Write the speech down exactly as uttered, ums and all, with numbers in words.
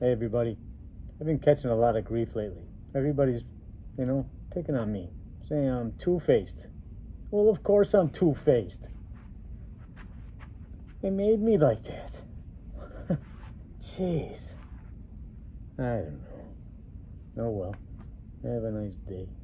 Hey everybody, I've been catching a lot of grief lately. Everybody's, you know, picking on me, saying I'm two-faced. Well, of course I'm two-faced. They made me like that. Jeez. I don't know. Oh well. Have a nice day.